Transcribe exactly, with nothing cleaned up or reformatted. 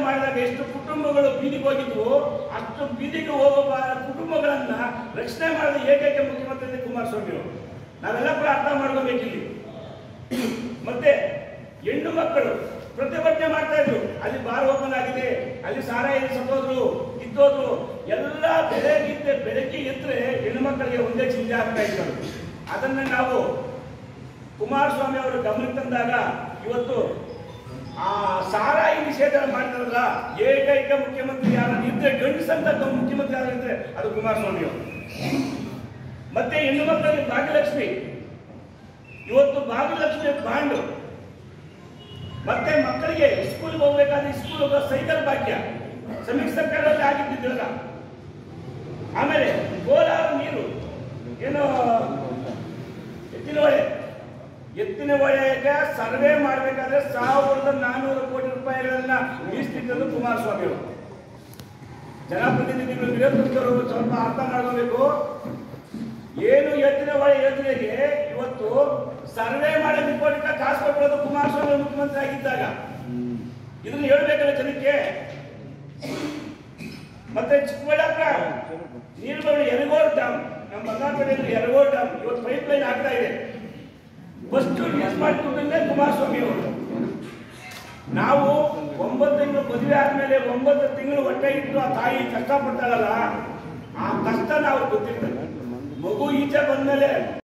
ಮಾಡಿದಾಗ ಎಷ್ಟು ಕುಟುಂಬಗಳು ಬೀದಿಗೆ ಹೋಗಿದ್ವು, ಅಷ್ಟು ಬೀದಿಗೆ ಹೋಗುವ ಕುಟುಂಬಗಳನ್ನ ರಕ್ಷಣೆ ಮಾಡಿದ ಏಕೈಕ ಮುಖ್ಯಮಂತ್ರಿ ಕುಮಾರಸ್ವಾಮಿ ಅವರು. ನಾವೆಲ್ಲ ಕೂಡ ಅರ್ಥ ಮಾಡ್ಕೋಬೇಕಿಲ್ಲಿ. ಮತ್ತೆ ಹೆಣ್ಣು ಮಕ್ಕಳು ಪ್ರತಿಭಟನೆ ಮಾಡ್ತಾ ಇದ್ರು, ಅಲ್ಲಿ ಬಾರ್ ಓಪನ್ ಆಗಿದೆ, ಅಲ್ಲಿ ಸಾರಾಯಿ ಸತ್ತೋದ್ರು ಇದ್ದೋದ್ರು, ಎಲ್ಲ ಬೆಳಗಿದ್ದೆ ಬೆಳಗ್ಗೆ ಎದ್ರೆ ಹೆಣ್ಣು ಮಕ್ಕಳಿಗೆ ಒಂದೇ ಚಿಂತೆ ಆಗ್ತಾ ಇದ್ರು. ಅದನ್ನ ನಾವು ಕುಮಾರಸ್ವಾಮಿ ಅವರು ಗಮನಕ್ಕೆ ತಂದಾಗ ಇವತ್ತು ಆ ಸಾರಾಯಿ ನಿಷೇಧ ಮಾಡಿದ್ರಲ್ಲ, ಏಕೈಕ ಮುಖ್ಯಮಂತ್ರಿ ಯಾರು ಇದ್ರೆ ಗಂಡಸಂತ ಮುಖ್ಯಮಂತ್ರಿ ಯಾರು ಇದ್ರೆ ಅದು ಕುಮಾರಸ್ವಾಮಿ ಅವರು. ಮತ್ತೆ ಹೆಣ್ಣು ಮಕ್ಕಳಿಗೆ ಭಾಗ್ಯಲಕ್ಷ್ಮಿ, ಇವತ್ತು ಭಾಗ್ಯಲಕ್ಷ್ಮಿ ಬಾಂಡು, ಮತ್ತೆ ಮಕ್ಕಳಿಗೆ ಸ್ಕೂಲ್ಗೆ ಹೋಗ್ಬೇಕಾದ್ರೆ ಸ್ಕೂಲ್ ಹೋಗೋ ಸೈಕಲ್ ಭಾಗ್ಯ ಸಮ್ಮಿಶ್ರ ಸರ್ಕಾರದಲ್ಲಿ ಆಗಿದ್ದಿದ್ರಲ್ಲ. ಆಮೇಲೆ ಕೋಲಾರ ನೀರು ಏನು ಎತ್ತಿನ ಹೊಳೆ ಎತ್ತಿನ ಹೊಳೆಗೆ ಸರ್ವೆ ಮಾಡಬೇಕಾದ್ರೆ ಸಾವಿರದ ನಾನ್ನೂರು ಕೋಟಿ ರೂಪಾಯಿಗಳನ್ನ ಮೀಸಲಿಟ್ಟದ್ದು ಕುಮಾರಸ್ವಾಮಿ ಅವರು. ಜನಪ್ರತಿನಿಧಿಗಳು ವಿರೋಧಿಸಿದರು ಸ್ವಲ್ಪ ಅರ್ಥ ಮಾಡ್ಕೋಬೇಕು. ಏನು ಎತ್ತಿನ ಹೊಳೆ ಯೋಜನೆಗೆ ಇವತ್ತು ಸರ್ವೆ ಮಾಡಿ ರಿಪೋರ್ಟ್ ಕಾಸು ಕೊಟ್ಟೋದು ಕುಮಾರಸ್ವಾಮಿ ಮುಖ್ಯಮಂತ್ರಿ ಆಗಿದ್ದಾಗ. ಇದನ್ನ ಹೇಳ್ಬೇಕಲ್ಲ ಜನಕ್ಕೆ. ಮತ್ತೆ ಚಿಕ್ಕಬಳ್ಳಾಪುರ ನೀರುಗಳು ಯರಗೋಡು ಡ್ಯಾಮ್, ನಮ್ಮ ಬಂಗಾರಪೇಟೆಯಲ್ಲಿ ಯರಗೋಡು ಡ್ಯಾಮ್ ಇವತ್ತು ಪೈಪ್ ಲೈನ್ ಆಗ್ತಾ ಇದೆ. ಫಸ್ಟ್ ಯೂಸ್ ಮಾಡಿಕೊಂಡೇ ಕುಮಾರಸ್ವಾಮಿ ಅವರು. ನಾವು ಒಂಬತ್ತು ತಿಂಗಳು ಮದುವೆ ಆದ್ಮೇಲೆ ಒಂಬತ್ತು ತಿಂಗಳು ಹೊಟ್ಟೆ ಇಟ್ಟು ಆ ತಾಯಿ ಕಷ್ಟ ಪಡ್ತಾಳಲ್ಲ, ಆ ಕಷ್ಟ ನಾವು ಗೊತ್ತಿರ್ತದೆ. ಮಗು ಈಚೆ ಬಂದ್ಮೇಲೆ